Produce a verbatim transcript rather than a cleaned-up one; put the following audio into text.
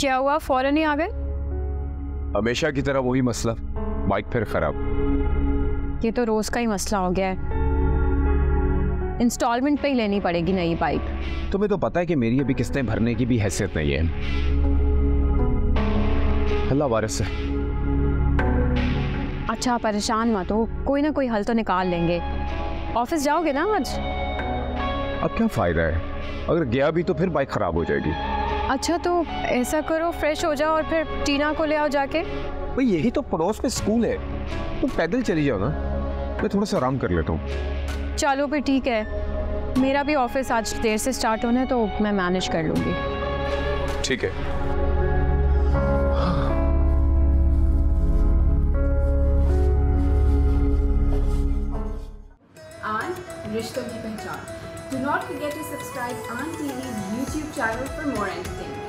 क्या हुआ, फौरन ही आ गए? हमेशा की तरह वही मसला, बाइक फिर खराब। ये तो रोज का ही मसला हो गया है। इंस्टॉलमेंट पे ही लेनी पड़ेगी नई बाइक। तुम्हें तो पता है कि मेरी अभी किस्तें भरने की भी हैसियत नहीं है। अल्लाह वारिस है। अच्छा परेशान मत हो, कोई ना कोई हल तो निकाल लेंगे। ऑफिस जाओगे ना आज? अब क्या फायदा है, अगर गया भी तो फिर बाइक खराब हो जाएगी। अच्छा तो ऐसा करो, फ्रेश हो जाओ और फिर टीना को ले आओ जाके। भाई यही तो पड़ोस में स्कूल है, तो पैदल चली जाओ ना, मैं थोड़ा सा आराम कर लेता हूँ। चलो फिर ठीक है, मेरा भी ऑफिस आज देर से स्टार्ट होना है तो मैं मैनेज कर लूँगी। ठीक है। आन रिश्तों की पहचान। Do not forget to subscribe A A N T V's YouTube channel for more entertainment.